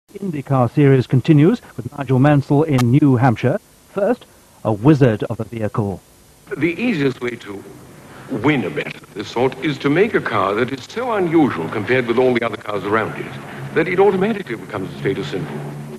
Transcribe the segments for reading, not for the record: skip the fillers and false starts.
IndyCar series continues with Nigel Mansell in New Hampshire. First, a wizard of a vehicle. The easiest way to win a bet of this sort is to make a car that is so unusual compared with all the other cars around it that it automatically becomes a status symbol.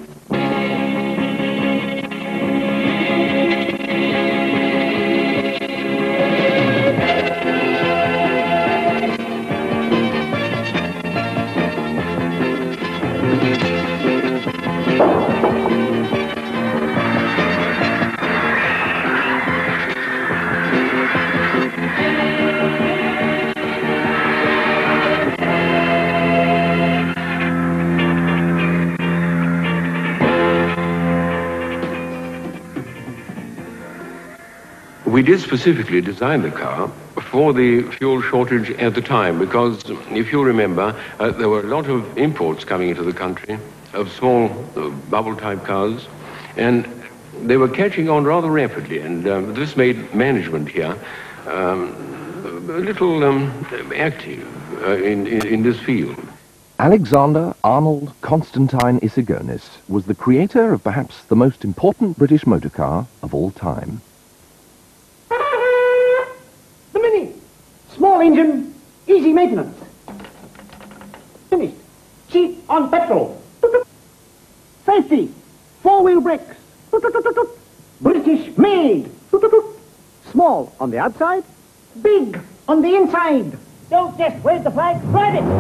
We did specifically design the car for the fuel shortage at the time because, if you remember, there were a lot of imports coming into the country of small bubble-type cars, and they were catching on rather rapidly, and this made management here a little active in this field. Alexander Arnold Constantine Issigonis was the creator of perhaps the most important British motor car of all time. Small engine, easy maintenance. Finished. Cheap on petrol. Safety, four-wheel brakes. British made. Small on the outside, big on the inside. Don't just wave the flag, drive it.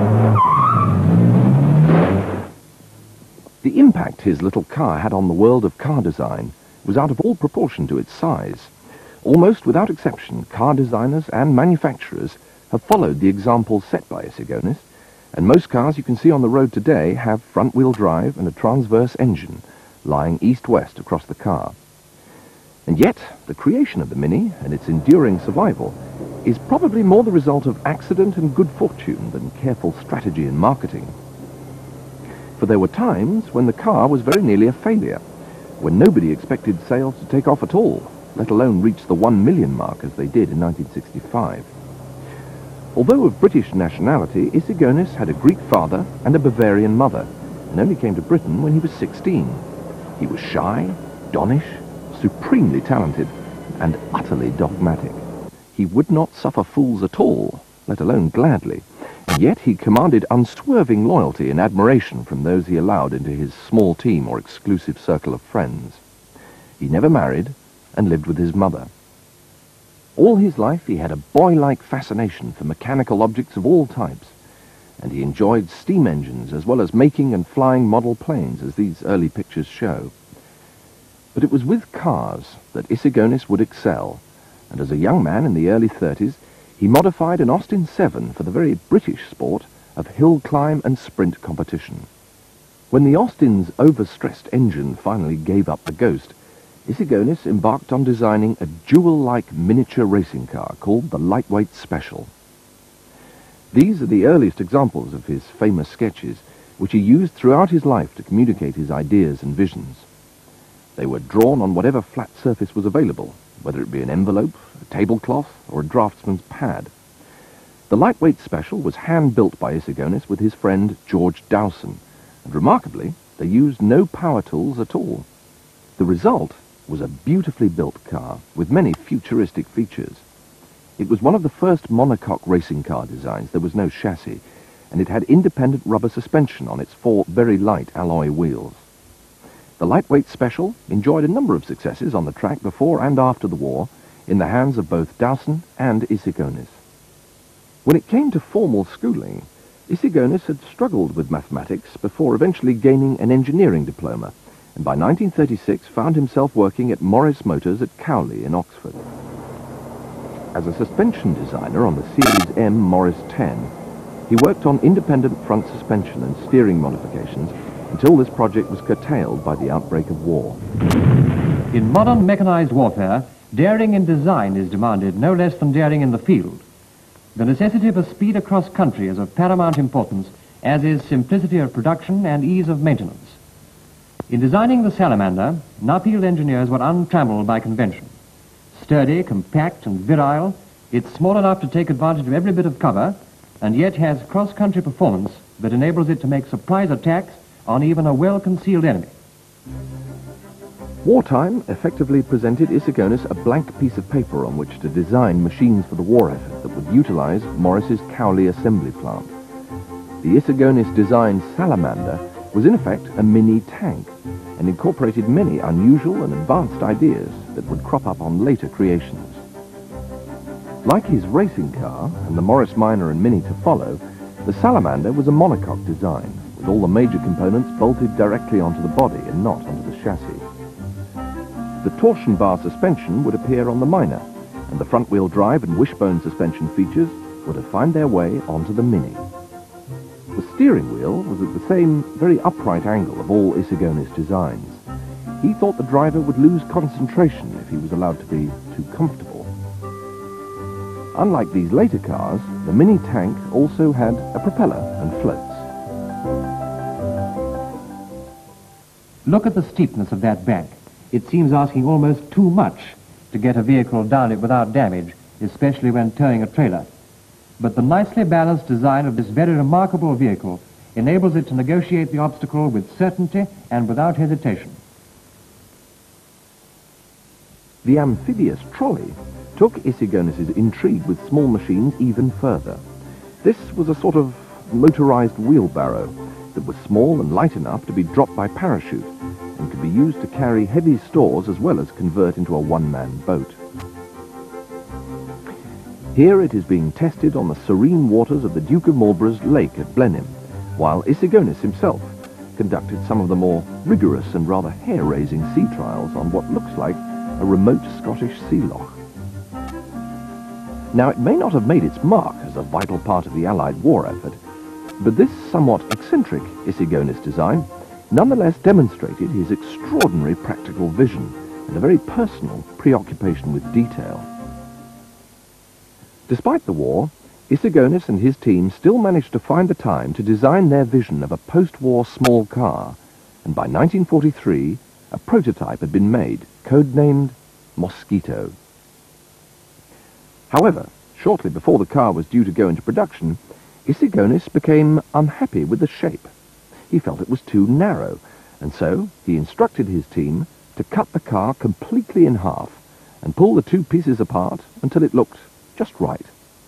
The impact his little car had on the world of car design was out of all proportion to its size. Almost without exception, car designers and manufacturers have followed the example set by Issigonis, and most cars you can see on the road today have front-wheel drive and a transverse engine lying east-west across the car. And yet, the creation of the Mini and its enduring survival is probably more the result of accident and good fortune than careful strategy and marketing. For there were times when the car was very nearly a failure, when nobody expected sales to take off at all, let alone reach the 1 million mark as they did in 1965. Although of British nationality, Issigonis had a Greek father and a Bavarian mother, and only came to Britain when he was 16. He was shy, donnish, supremely talented, and utterly dogmatic. He would not suffer fools at all, let alone gladly, and yet he commanded unswerving loyalty and admiration from those he allowed into his small team or exclusive circle of friends. He never married, and lived with his mother. All his life he had a boy-like fascination for mechanical objects of all types, and he enjoyed steam engines as well as making and flying model planes, as these early pictures show. But it was with cars that Issigonis would excel, and as a young man in the early 30s, he modified an Austin 7 for the very British sport of hill climb and sprint competition. When the Austin's overstressed engine finally gave up the ghost, Issigonis embarked on designing a jewel-like miniature racing car called the Lightweight Special. These are the earliest examples of his famous sketches, which he used throughout his life to communicate his ideas and visions. They were drawn on whatever flat surface was available, whether it be an envelope, a tablecloth, or a draftsman's pad. The Lightweight Special was hand-built by Issigonis with his friend George Dowson, and remarkably, they used no power tools at all. The result was a beautifully built car with many futuristic features. It was one of the first monocoque racing car designs. There was no chassis, and it had independent rubber suspension on its 4 very light alloy wheels. The Lightweight Special enjoyed a number of successes on the track before and after the war in the hands of both Dowson and Issigonis. When it came to formal schooling, Issigonis had struggled with mathematics before eventually gaining an engineering diploma, and by 1936 found himself working at Morris Motors at Cowley in Oxford. As a suspension designer on the Series M Morris 10, he worked on independent front suspension and steering modifications until this project was curtailed by the outbreak of war. In modern mechanized warfare, daring in design is demanded no less than daring in the field. The necessity for speed across country is of paramount importance, as is simplicity of production and ease of maintenance. In designing the Salamander, Nuffield engineers were untrammeled by convention. Sturdy, compact, and virile, it's small enough to take advantage of every bit of cover, and yet has cross-country performance that enables it to make surprise attacks on even a well-concealed enemy. Wartime effectively presented Issigonis a blank piece of paper on which to design machines for the war effort that would utilize Morris's Cowley assembly plant. The Issigonis designed Salamander was in effect a mini tank and incorporated many unusual and advanced ideas that would crop up on later creations. Like his racing car and the Morris Minor and Mini to follow, the Salamander was a monocoque design, with all the major components bolted directly onto the body and not onto the chassis. The torsion bar suspension would appear on the Minor, and the front-wheel drive and wishbone suspension features were to find their way onto the Mini. The steering wheel was at the same very upright angle of all Issigonis designs. He thought the driver would lose concentration if he was allowed to be too comfortable. Unlike these later cars, the Mini tank also had a propeller and floats. Look at the steepness of that bank. It seems asking almost too much to get a vehicle down it without damage, especially when towing a trailer. But the nicely balanced design of this very remarkable vehicle enables it to negotiate the obstacle with certainty and without hesitation. The amphibious trolley took Issigonis' intrigue with small machines even further. This was a sort of motorized wheelbarrow that was small and light enough to be dropped by parachute and could be used to carry heavy stores as well as convert into a one-man boat. Here it is being tested on the serene waters of the Duke of Marlborough's lake at Blenheim, while Issigonis himself conducted some of the more rigorous and rather hair-raising sea trials on what looks like a remote Scottish sea loch. Now, it may not have made its mark as a vital part of the Allied war effort, but this somewhat eccentric Issigonis design nonetheless demonstrated his extraordinary practical vision and a very personal preoccupation with detail. Despite the war, Issigonis and his team still managed to find the time to design their vision of a post-war small car, and by 1943, a prototype had been made, codenamed Mosquito. However, shortly before the car was due to go into production, Issigonis became unhappy with the shape. He felt it was too narrow, and so he instructed his team to cut the car completely in half and pull the two pieces apart until it looked just right.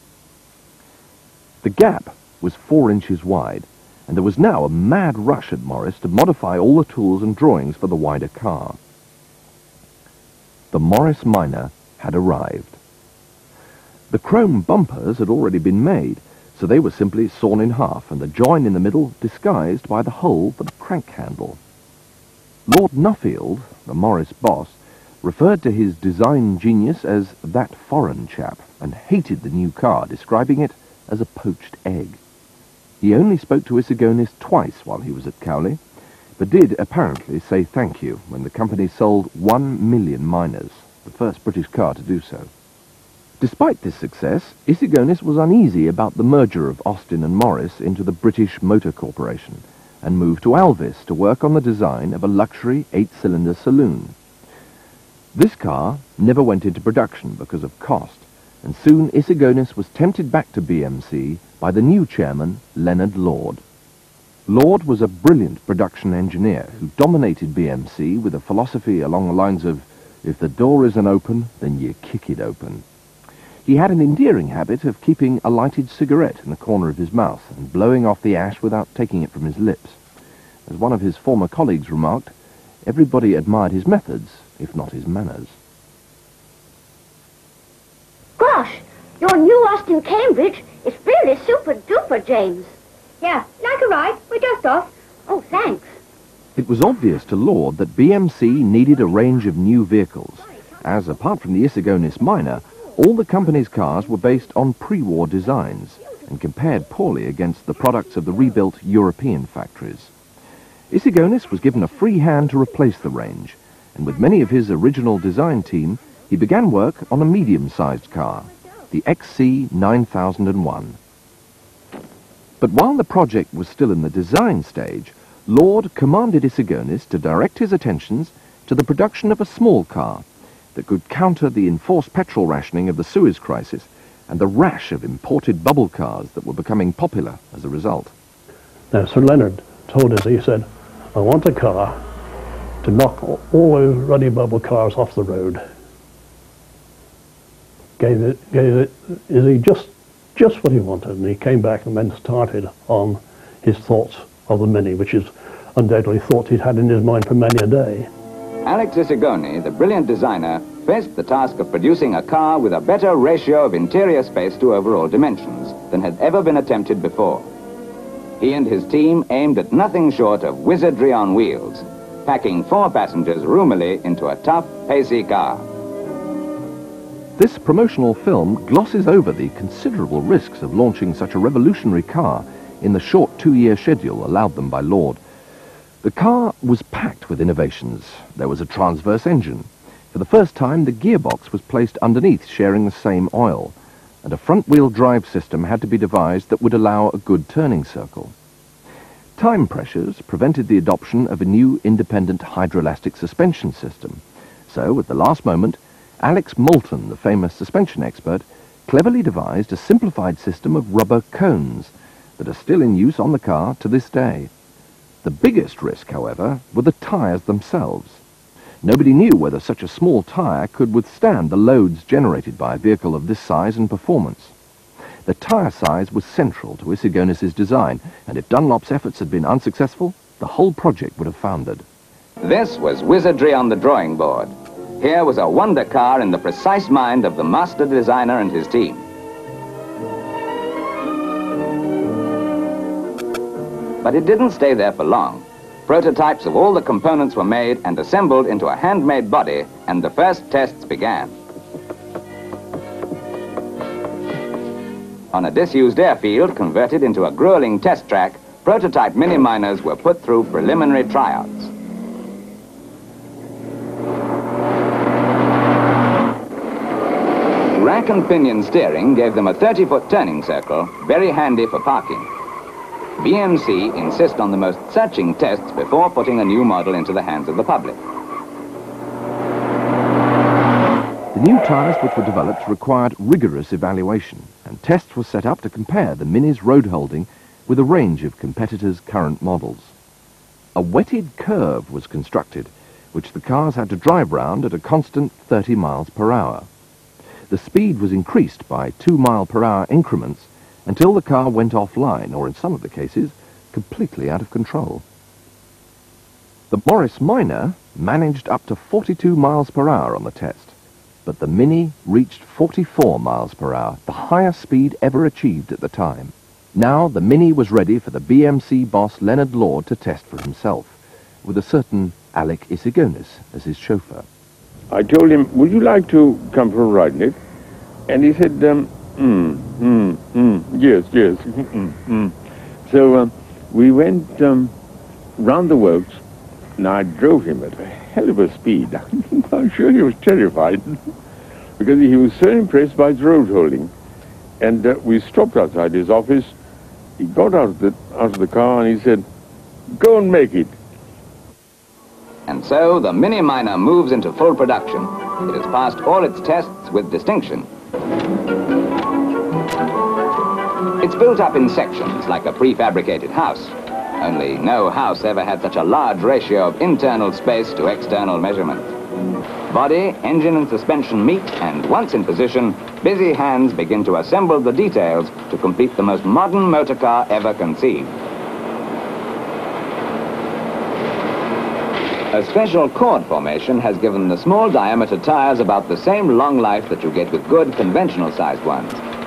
The gap was 4 inches wide, and there was now a mad rush at Morris to modify all the tools and drawings for the wider car. The Morris Minor had arrived. The chrome bumpers had already been made, so they were simply sawn in half and the join in the middle disguised by the hole for the crank handle. Lord Nuffield, the Morris boss, referred to his design genius as that foreign chap and hated the new car, describing it as a poached egg. He only spoke to Issigonis twice while he was at Cowley, but did apparently say thank you when the company sold 1 million Minors, the first British car to do so. Despite this success, Issigonis was uneasy about the merger of Austin and Morris into the British Motor Corporation and moved to Alvis to work on the design of a luxury 8-cylinder saloon. This car never went into production because of cost, and soon Issigonis was tempted back to BMC by the new chairman, Leonard Lord. Lord was a brilliant production engineer who dominated BMC with a philosophy along the lines of, if the door isn't open, then you kick it open. He had an endearing habit of keeping a lighted cigarette in the corner of his mouth and blowing off the ash without taking it from his lips. As one of his former colleagues remarked, everybody admired his methods, if not his manners. Gosh, your new Austin Cambridge is really super-duper, James. Yeah, like a ride. We're just off. Oh, thanks. It was obvious to Lord that BMC needed a range of new vehicles, as apart from the Issigonis Minor, all the company's cars were based on pre-war designs and compared poorly against the products of the rebuilt European factories. Issigonis was given a free hand to replace the range, and with many of his original design team, he began work on a medium-sized car, the XC 9001. But while the project was still in the design stage, Lord commanded Issigonis to direct his attentions to the production of a small car that could counter the enforced petrol rationing of the Suez Crisis and the rash of imported bubble cars that were becoming popular as a result. Now, Sir Leonard told us, he said, I want a car to knock all those ruddy bubble cars off the road. Gave Izzy just what he wanted, and he came back and then started on his thoughts of the Mini, which is undoubtedly thoughts he'd had in his mind for many a day. Alex Isigoni, the brilliant designer, faced the task of producing a car with a better ratio of interior space to overall dimensions than had ever been attempted before. He and his team aimed at nothing short of wizardry on wheels, packing 4 passengers roomily into a tough, pacey car. This promotional film glosses over the considerable risks of launching such a revolutionary car in the short 2-year schedule allowed them by Lord. The car was packed with innovations. There was a transverse engine. For the first time, the gearbox was placed underneath, sharing the same oil, and a front-wheel drive system had to be devised that would allow a good turning circle. Time pressures prevented the adoption of a new independent hydroelastic suspension system. So, at the last moment, Alex Moulton, the famous suspension expert, cleverly devised a simplified system of rubber cones that are still in use on the car to this day. The biggest risk, however, were the tyres themselves. Nobody knew whether such a small tyre could withstand the loads generated by a vehicle of this size and performance. The tyre size was central to Isigoni's design, and if Dunlop's efforts had been unsuccessful, the whole project would have foundered. This was wizardry on the drawing board. Here was a wonder car in the precise mind of the master designer and his team. But it didn't stay there for long. Prototypes of all the components were made and assembled into a handmade body, and the first tests began. On a disused airfield converted into a grueling test track, prototype mini-miners were put through preliminary tryouts. Rack and pinion steering gave them a 30-foot turning circle, very handy for parking. BMC insist on the most searching tests before putting a new model into the hands of the public. The new tyres which were developed required rigorous evaluation, and tests were set up to compare the Mini's road holding with a range of competitors' current models. A wetted curve was constructed, which the cars had to drive round at a constant 30 miles per hour. The speed was increased by 2 mile per hour increments until the car went offline, or in some of the cases, completely out of control. The Morris Minor managed up to 42 miles per hour on the test, but the Mini reached 44 miles per hour, the highest speed ever achieved at the time. Now the Mini was ready for the BMC boss Leonard Lord to test for himself, with a certain Alec Isigoni as his chauffeur. I told him, would you like to come for a ride in it? And he said, yes. So we went round the works, and I drove him at a hell of a speed. I'm sure he was terrified, because he was so impressed by his road holding. And we stopped outside his office. He got out of the car, and he said, go and make it. And so the Mini-Miner moves into full production. It has passed all its tests with distinction. It's built up in sections like a prefabricated house. Only no house ever had such a large ratio of internal space to external measurement. Body, engine and suspension meet, and once in position, busy hands begin to assemble the details to complete the most modern motor car ever conceived. A special chord formation has given the small diameter tires about the same long life that you get with good conventional sized ones.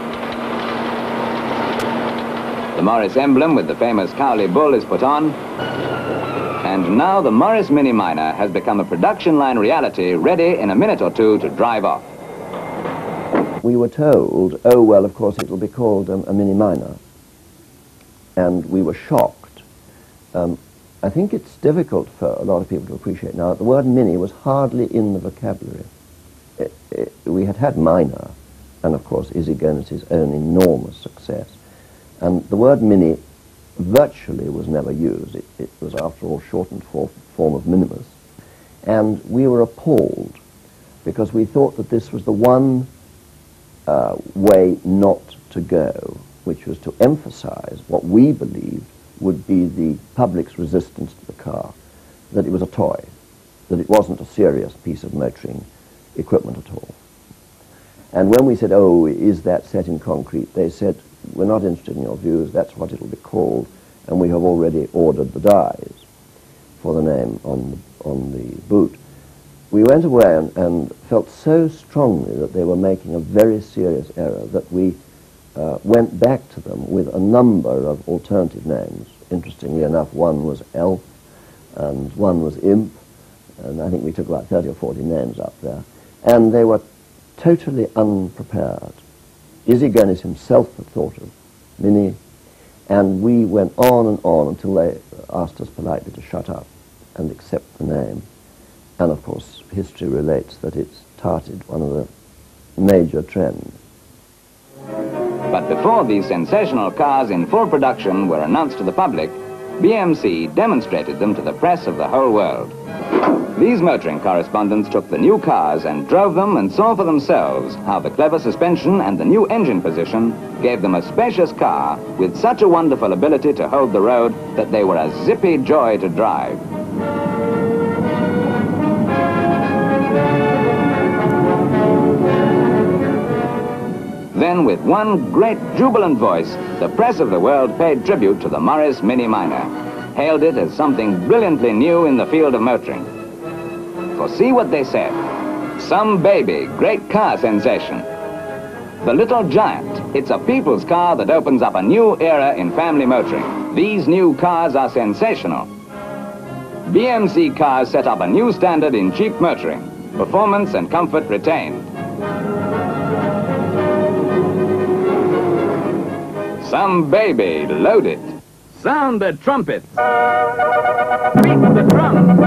The Morris emblem with the famous Cowley bull is put on, and now the Morris Mini-Miner has become a production line reality, ready in a minute or two to drive off. We were told, oh well, of course it will be called a Mini-Miner, and we were shocked. I think it's difficult for a lot of people to appreciate now that the word mini was hardly in the vocabulary. We had minor, and of course Isigoni's own enormous success. And the word mini virtually was never used. It was, after all, shortened form of minimus. And we were appalled because we thought that this was the one way not to go, which was to emphasize what we believed would be the public's resistance to the car, that it was a toy, that it wasn't a serious piece of motoring equipment at all. And when we said, oh, is that set in concrete, they said, we're not interested in your views, that's what it'll be called, and we have already ordered the dies for the name on the boot. We went away and felt so strongly that they were making a very serious error that we went back to them with a number of alternative names. Interestingly enough, one was Elf, and one was Imp, and I think we took about 30 or 40 names up there. And they were totally unprepared. Izzy Guinness himself had thought of Mini, and we went on until they asked us politely to shut up and accept the name. And of course, history relates that it started one of the major trends. But before these sensational cars in full production were announced to the public, BMC demonstrated them to the press of the whole world. These motoring correspondents took the new cars and drove them and saw for themselves how the clever suspension and the new engine position gave them a spacious car with such a wonderful ability to hold the road that they were a zippy joy to drive. Then, with one great jubilant voice, the press of the world paid tribute to the Morris Mini Minor, hailed it as something brilliantly new in the field of motoring. For see what they said. Some baby, great car sensation. The Little Giant, it's a people's car that opens up a new era in family motoring. These new cars are sensational. BMC cars set up a new standard in cheap motoring. Performance and comfort retained. Some baby, load it. Sound the trumpets. Beat the drums.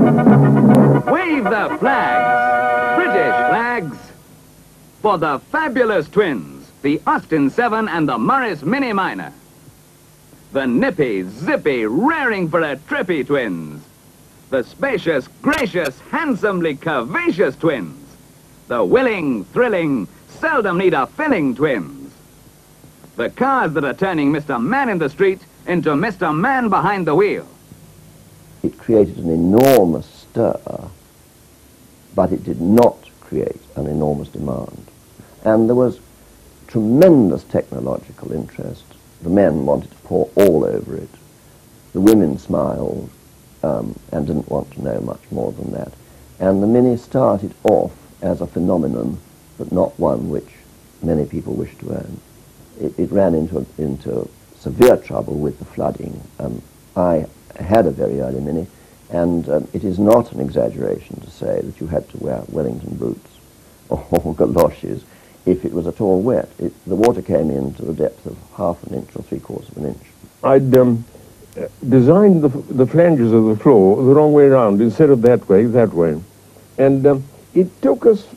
Wave the flags. British flags. For the fabulous twins, the Austin 7 and the Morris Mini Minor. The nippy, zippy, raring for a trippy twins. The spacious, gracious, handsomely curvaceous twins. The willing, thrilling, seldom need a filling twins. The cars that are turning Mr. Man in the street into Mr. Man behind the wheel. It created an enormous stir, but it did not create an enormous demand. And there was tremendous technological interest. The men wanted to pour all over it. The women smiled and didn't want to know much more than that. And the Mini started off as a phenomenon, but not one which many people wished to own. It ran into severe trouble with the flooding. I had a very early Mini, and it is not an exaggeration to say that you had to wear Wellington boots or galoshes if it was at all wet. The water came in to the depth of half an inch or 3/4 of an inch. I'd designed the flanges of the floor the wrong way around, instead of that way. And it took us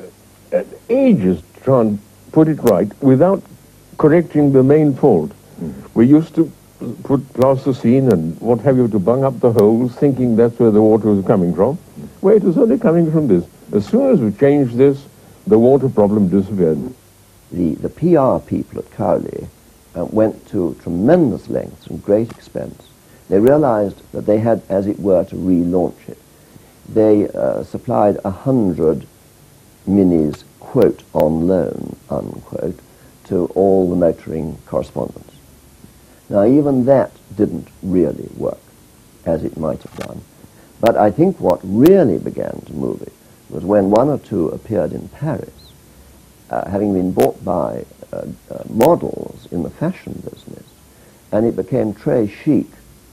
ages to try and put it right without correcting the main fault. We used to put plasticine and what have you to bung up the holes, thinking that's where the water was coming from. Well, it was only coming from this. As soon as we changed this, the water problem disappeared. The PR people at Cowley went to tremendous lengths and great expense. They realized that they had, as it were, to relaunch it. They supplied 100 Minis, quote, on loan, unquote, to all the motoring correspondents. Now, even that didn't really work as it might have done. But I think what really began to move it was when one or two appeared in Paris, having been bought by models in the fashion business, and it became très chic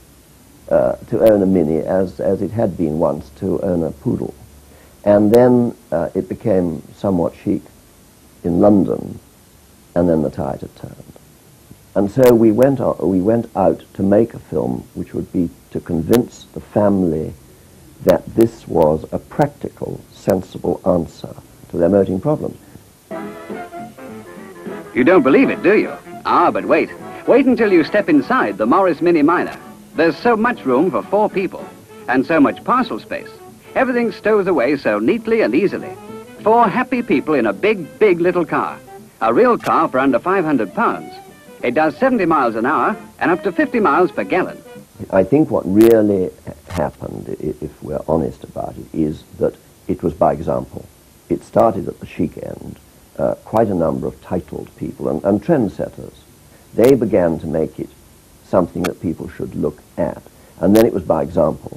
to own a Mini as it had been once to own a poodle. And then it became somewhat chic in London, and then the tide had turned. And so we went out to make a film which would be to convince the family that this was a practical, sensible answer to their motoring problems. You don't believe it, do you? Ah, but wait. Wait until you step inside the Morris Mini Minor. There's so much room for 4 people, and so much parcel space. Everything stows away so neatly and easily. 4 happy people in a big, big little car. A real car for under £500. It does 70 miles an hour and up to 50 miles per gallon. I think what really happened, if we're honest about it, is that it was by example. It started at the chic end. Quite a number of titled people and trendsetters. They began to make it something that people should look at. And then it was by example.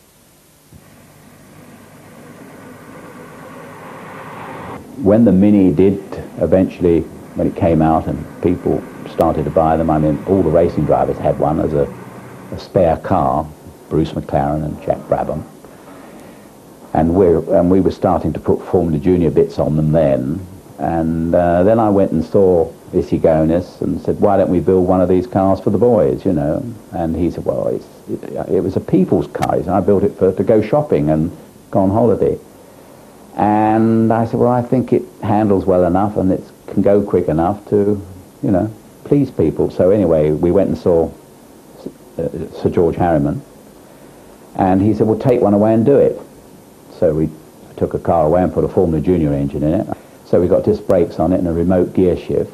When the Mini did eventually, when it came out and people started to buy them, I mean, all the racing drivers had one as a spare car, Bruce McLaren and Jack Brabham. And we were starting to put Formula Junior bits on them then. And then I went and saw Issigonis and said, why don't we build one of these cars for the boys, you know? And he said, well, it was a people's car. He said, I built it to go shopping and go on holiday. And I said, well, I think it handles well enough and it can go quick enough to, you know, please people. So anyway, we went and saw Sir George Harriman. And he said, well, take one away and do it. So we took a car away and put a Formula Junior engine in it. So we got disc brakes on it and a remote gear shift,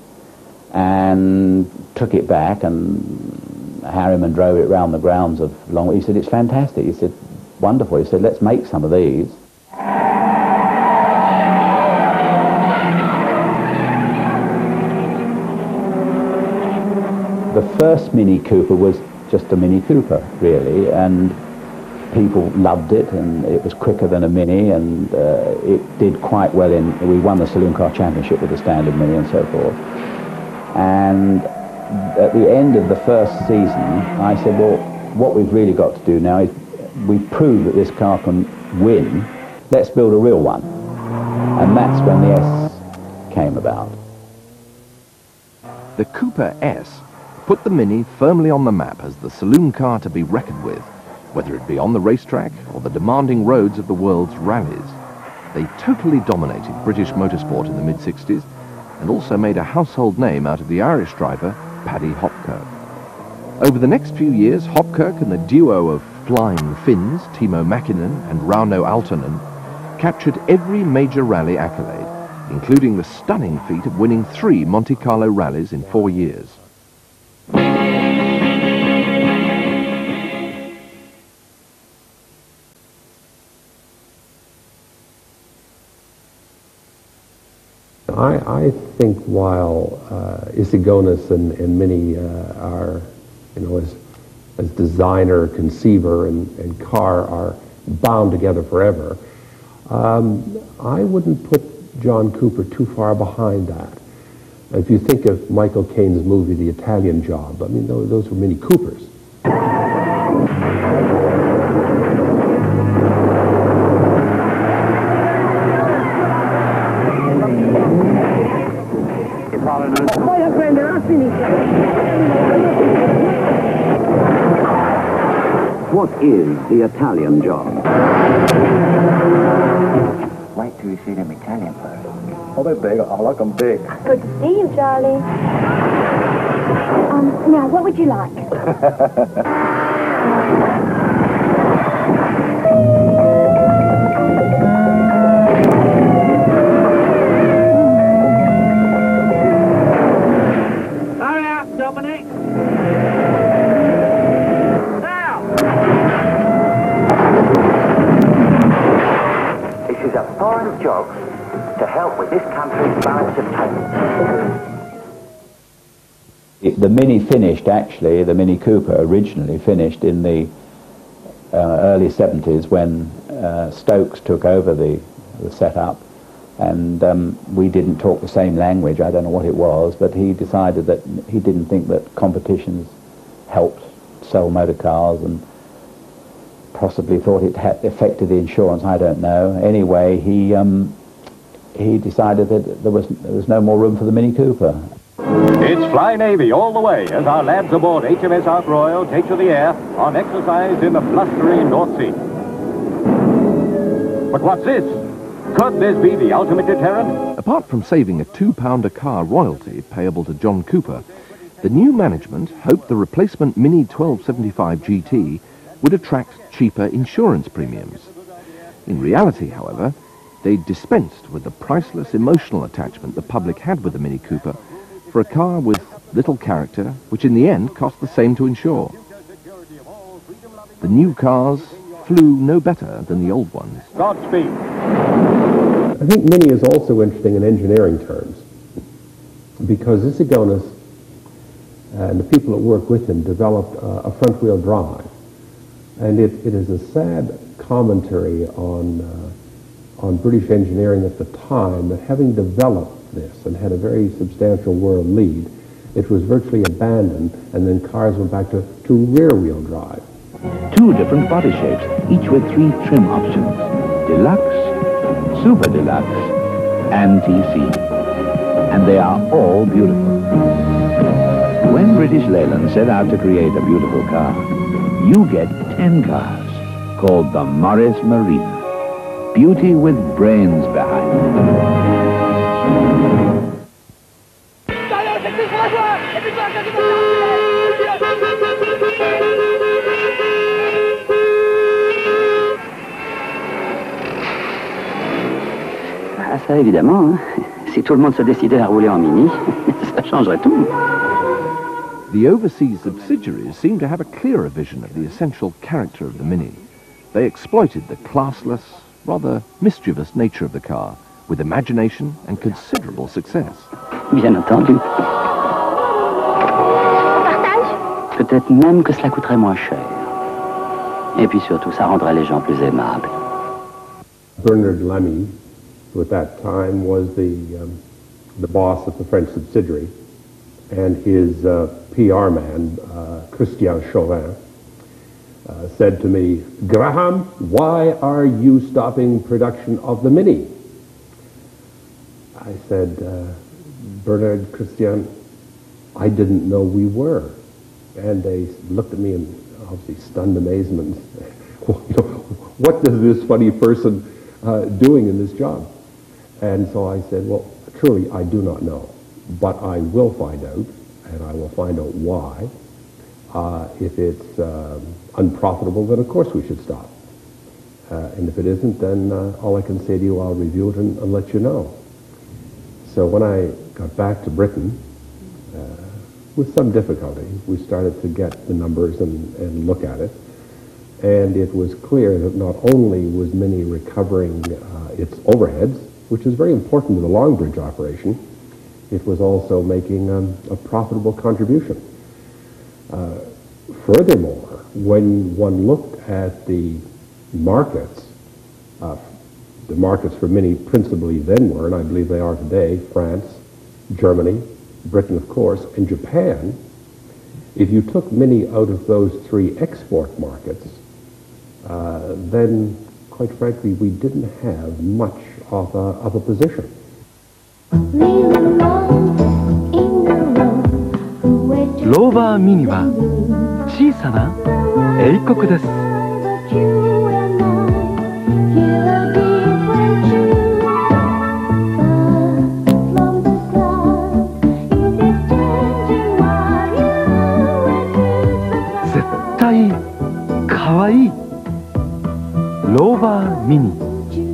and took it back, and Harriman drove it round the grounds of Longwood. He said, it's fantastic. He said, wonderful. He said, let's make some of these. The first Mini Cooper was just a Mini Cooper, really, and people loved it, and it was quicker than a Mini, and it did quite well we won the Saloon Car Championship with the Standard Mini and so forth. And at the end of the first season, I said, well, what we've really got to do now is we've proved that this car can win, let's build a real one. And that's when the S came about. The Cooper S put the Mini firmly on the map as the saloon car to be reckoned with, whether it be on the racetrack or the demanding roads of the world's rallies. They totally dominated British motorsport in the mid-60s and also made a household name out of the Irish driver Paddy Hopkirk. Over the next few years, Hopkirk and the duo of Flying Finns, Timo Mäkinen and Rauno Aaltonen, captured every major rally accolade, including the stunning feat of winning 3 Monte Carlo rallies in 4 years. I think while Issigonis and Mini are, you know, as designer, conceiver, and car are bound together forever, I wouldn't put John Cooper too far behind that. If you think of Michael Caine's movie, The Italian Job, I mean, those were Mini Coopers. What is the Italian Job? Wait till you see them Italian first. Oh, they're big. I like them big. Good to see you, Charlie. Now, what would you like? Hurry up, Dominic. This is a foreign job to help with this country's balance of payments. The Mini finished, actually, the Mini Cooper originally finished in the early 70s when Stokes took over the setup, and we didn't talk the same language. I don't know what it was, but he decided that he didn't think that competitions helped sell motor cars, and possibly thought it had affected the insurance. I don't know. Anyway, he decided that there was no more room for the Mini Cooper. It's Fly Navy all the way as our lads aboard HMS Ark Royal take to the air on exercise in the blustery North Sea. But what's this? Could this be the ultimate deterrent? Apart from saving a £2-a-car royalty payable to John Cooper, the new management hoped the replacement Mini 1275 GT would attract cheaper insurance premiums. In reality, however, they dispensed with the priceless emotional attachment the public had with the Mini Cooper for a car with little character, which in the end cost the same to insure. The new cars flew no better than the old ones. Godspeed. I think Mini is also interesting in engineering terms, because Issigonis and the people that work with him developed a front-wheel drive. And it is a sad commentary on British engineering at the time that having developed this and had a very substantial world lead, it was virtually abandoned, and then cars went back to rear-wheel drive. 2 different body shapes, each with 3 trim options: Deluxe, Super Deluxe, and TC. And they are all beautiful. When British Leyland set out to create a beautiful car, you get 10 cars called the Morris Marina. Beauty with brains behind. Ah, ça, évidemment, hein. Si tout le monde se décidait à rouler en Mini, ça changerait tout. The overseas subsidiaries seem to have a clearer vision of the essential character of the Mini. They exploited the classless, rather mischievous nature of the car with imagination and considerable success. Bien entendu. Peut-être même que cela coûterait moins cher. Et puis surtout, ça rendrait les gens plus aimables. Bernard Lamy, who at that time was the boss of the French subsidiary, and his PR man, Christian Chauvin, said to me, "Graham, why are you stopping production of the Mini?" I said, "Bernard, Christian, I didn't know we were." And they looked at me in obviously stunned amazement. What is this funny person doing in this job? And so I said, well, truly, I do not know, but I will find out, and I will find out why. If it's unprofitable, then of course we should stop. And if it isn't, then all I can say to you, I'll review it and let you know. So when I got back to Britain, with some difficulty, we started to get the numbers and look at it. And it was clear that not only was Mini recovering its overheads, which is very important to the Longbridge operation, it was also making a profitable contribution. Furthermore, when one looked at the markets for Mini principally then were, and I believe they are today, France, Germany, Britain, of course, and Japan, if you took Mini out of those 3 export markets, then, quite frankly, we didn't have much of a position. Rover Mini は小さな英国です。絶対かわいいローバーミニ。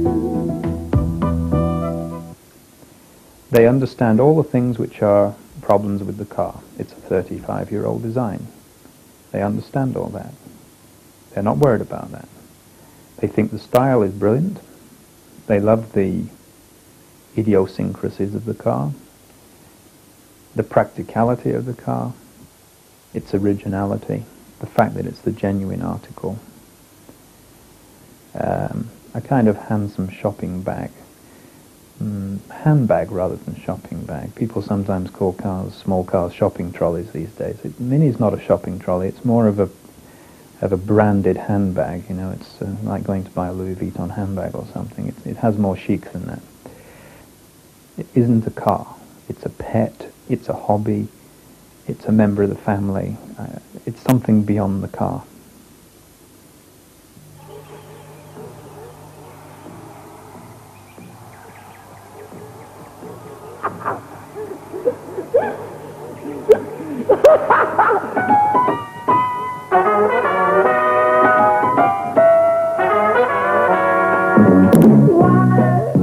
They understand all the things which are problems with the car. It's a 35-year-old design. They understand all that. They're not worried about that. They think the style is brilliant. They love the idiosyncrasies of the car, the practicality of the car, its originality, the fact that it's the genuine article. A kind of handsome shopping bag. Handbag rather than shopping bag. People sometimes call cars, small cars, shopping trolleys these days. Mini's not a shopping trolley. It's more of a branded handbag. You know, it's like going to buy a Louis Vuitton handbag or something. It has more chic than that. It isn't a car. It's a pet. It's a hobby. It's a member of the family. It's something beyond the car.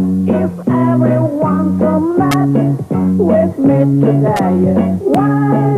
With me today, why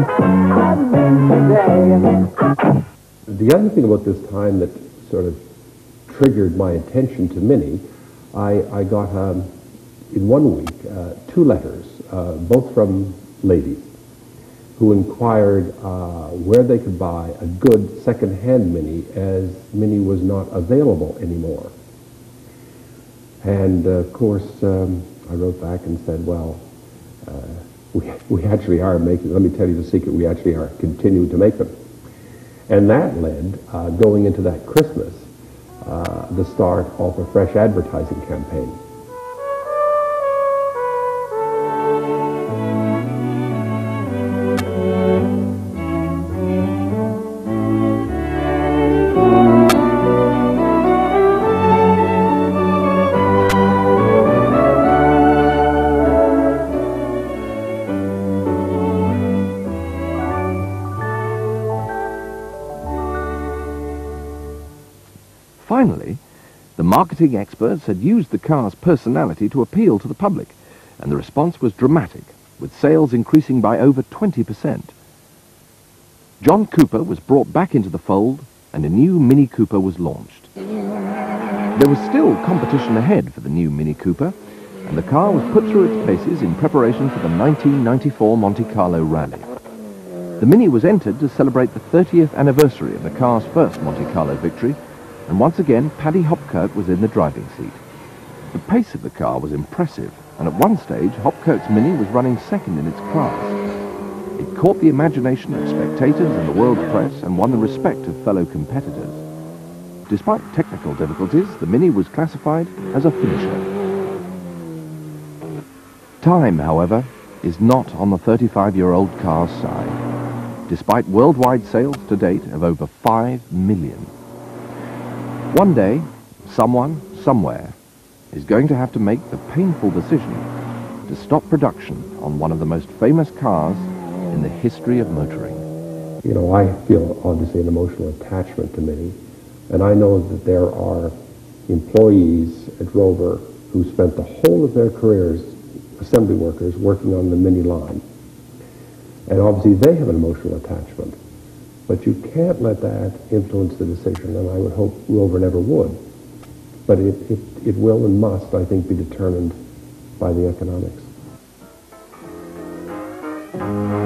The other thing about this time that sort of triggered my attention to Mini, I got, in 1 week, 2 letters, both from ladies, who inquired where they could buy a good second-hand Mini, as Mini was not available anymore. And, of course, I wrote back and said, well, we actually are making, let me tell you the secret, we actually are continuing to make them. And that led, going into that Christmas, the start of a fresh advertising campaign. Finally, the marketing experts had used the car's personality to appeal to the public, and the response was dramatic, with sales increasing by over 20%. John Cooper was brought back into the fold, and a new Mini Cooper was launched. There was still competition ahead for the new Mini Cooper, and the car was put through its paces in preparation for the 1994 Monte Carlo Rally. The Mini was entered to celebrate the 30th anniversary of the car's first Monte Carlo victory, and once again Paddy Hopkirk was in the driving seat. The pace of the car was impressive, and at one stage Hopkirk's Mini was running second in its class. It caught the imagination of spectators and the world press and won the respect of fellow competitors. Despite technical difficulties, the Mini was classified as a finisher. Time, however, is not on the 35-year-old car's side, despite worldwide sales to date of over 5 million. One day, someone, somewhere, is going to have to make the painful decision to stop production on one of the most famous cars in the history of motoring. You know, I feel obviously an emotional attachment to Mini, and I know that there are employees at Rover who spent the whole of their careers, assembly workers, working on the Mini line. And obviously they have an emotional attachment. But you can't let that influence the decision, and I would hope Rover never would. But it will and must, I think, be determined by the economics.